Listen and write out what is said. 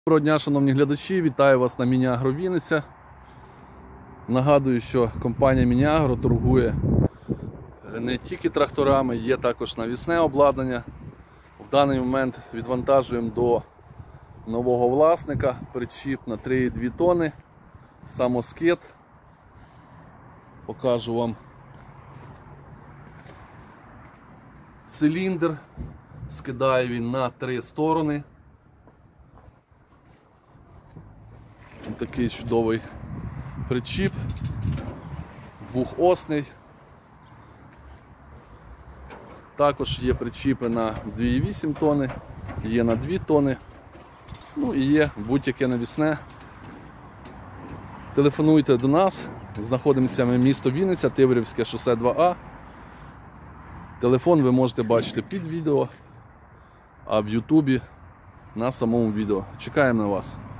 Доброго дня, шановні глядачі, вітаю вас на Міні-Агро Вінниця. Нагадую, що компанія Міні-Агро торгує не тільки тракторами, є також навісне обладнання. В даний момент відвантажуємо до нового власника причіп на 3,2 тонни, самоскид. Покажу вам циліндр, скидає він на 3 сторони. Такий чудовий причіп, двохосний. Також є причіпи на 2,8 тонни, є на 2 тонни, ну і є будь-яке навісне. Телефонуйте до нас, знаходимося ми місто Вінниця, Тиврівське шосе 2А. Телефон ви можете бачити під відео, а в Ютубі на самому відео. Чекаємо на вас.